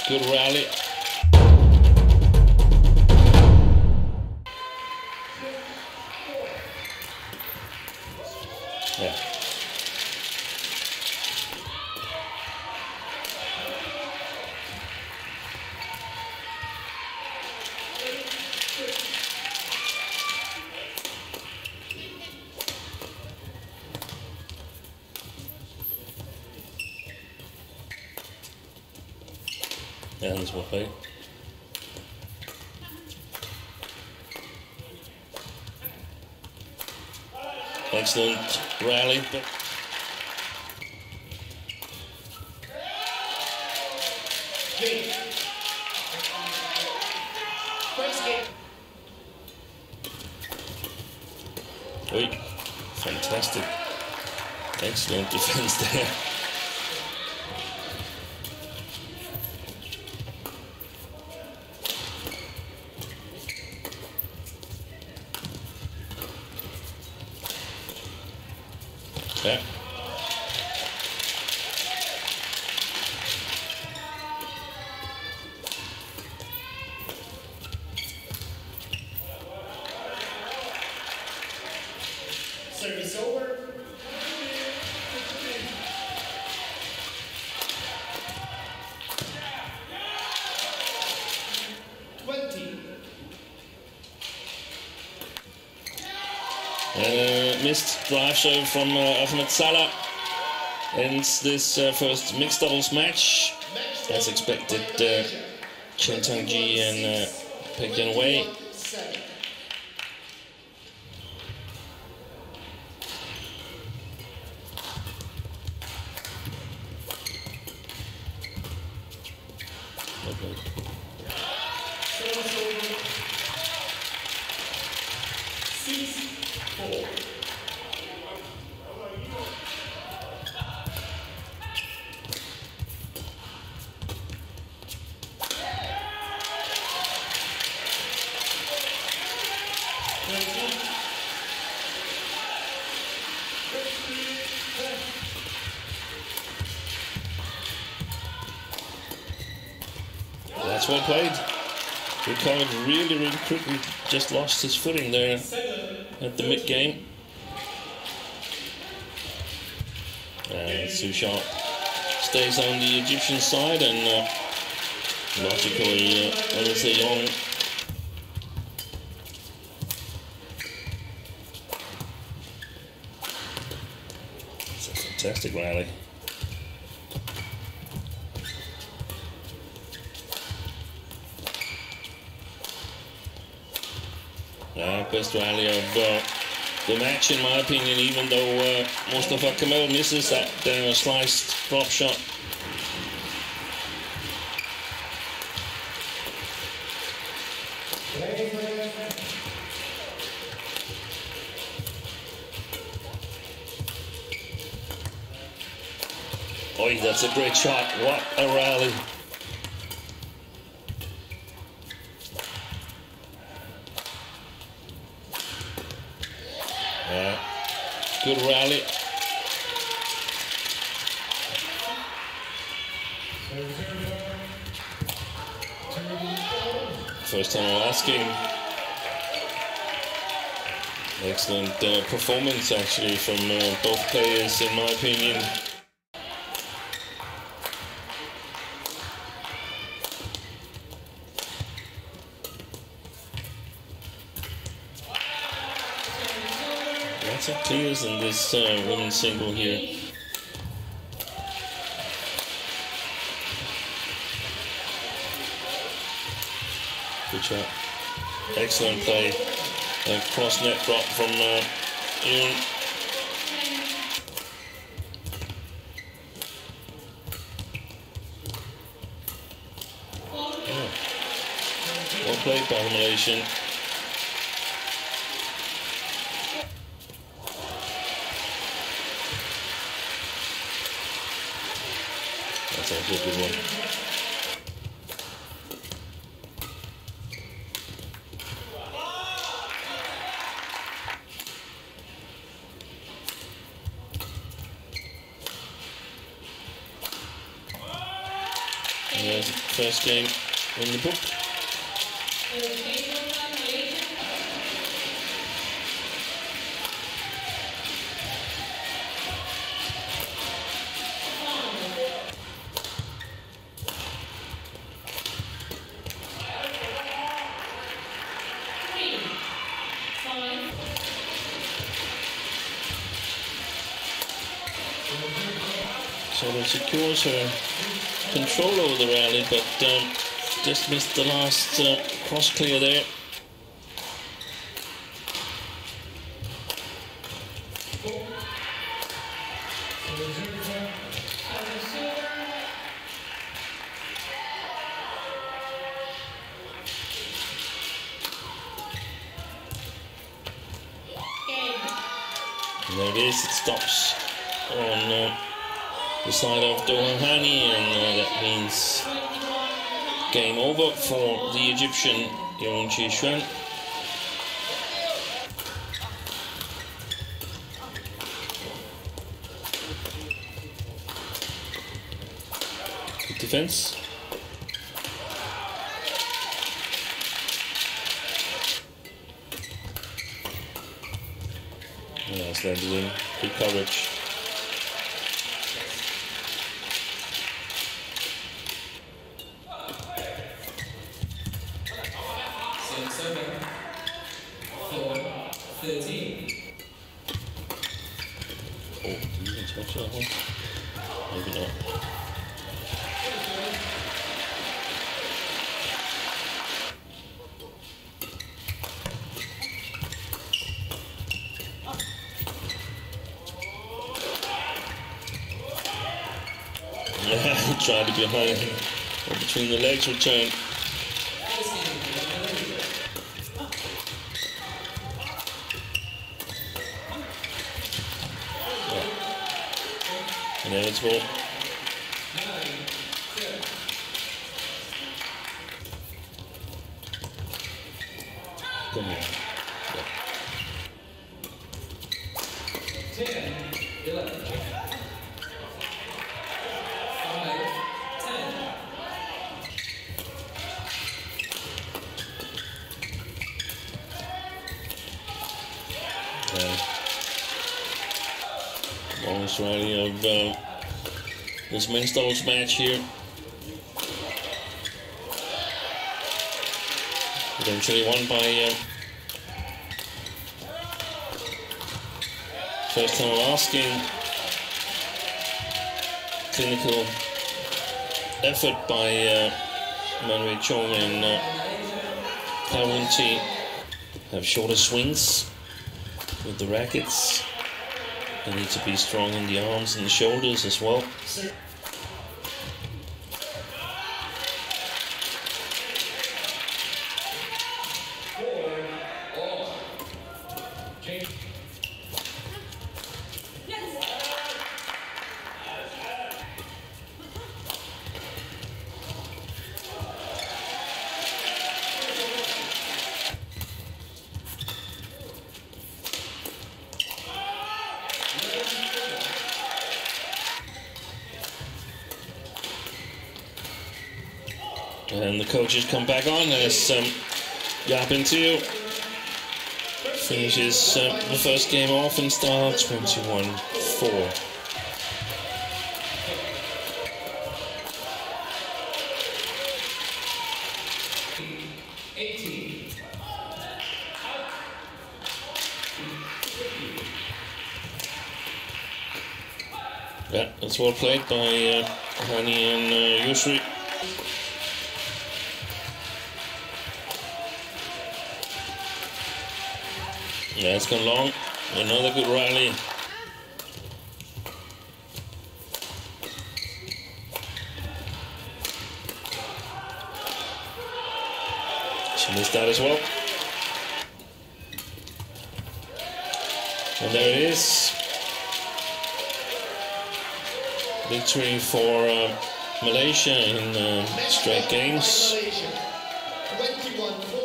Good rally. Yeah. Yeah, this will play. Excellent rally. Oi, fantastic. Excellent defense there. Yeah. Service over. Missed drive show from Ahmed Salah ends this first mixed doubles match. As expected, Chen Tangji and Peng Yan-wei. That's well played. Recovered really quickly. Just lost his footing there at the mid-game. Sushant stays on the Egyptian side, and logically, Wendy Young it's a fantastic rally. Best rally of the match, in my opinion, even though Mustafa Kemal misses that sliced drop shot. Oi, that's a great shot. What a rally. Good rally. First time I'm asking. Excellent performance actually from both players, in my opinion. Lots of clears in this women's single here. Good shot. Excellent play. Cross net drop from Yoon. Oh. Well played by the Malaysian. That's a good one. There's the first game in the book. So that secures her control over the rally, but just missed the last cross clear there. And there it is, it stops on the side of Dohani, and that means game over for the Egyptian Yeon Chi-Xuan. Good defense. Yeah, it's landed in. Good coverage. Oh, did you even touch that one? Maybe not. Yeah, he tried to behind or between the legs return. And there it's ball. Come on. 10, 11. 5, 10. Longest rally of this men's doubles match here. Eventually won by first time of asking. Clinical effort by Manwei Chong and Kawunti. Have shorter swings with the rackets. They need to be strong in the arms and the shoulders as well. And the coaches come back on as Yapin Teo finishes the first game off in style 21-4. Yeah, that's well played by Hani and Yusri. Yeah, it's gone long. Another good rally. She missed that as well. And there it is. Victory for Malaysia in straight games. 21-4.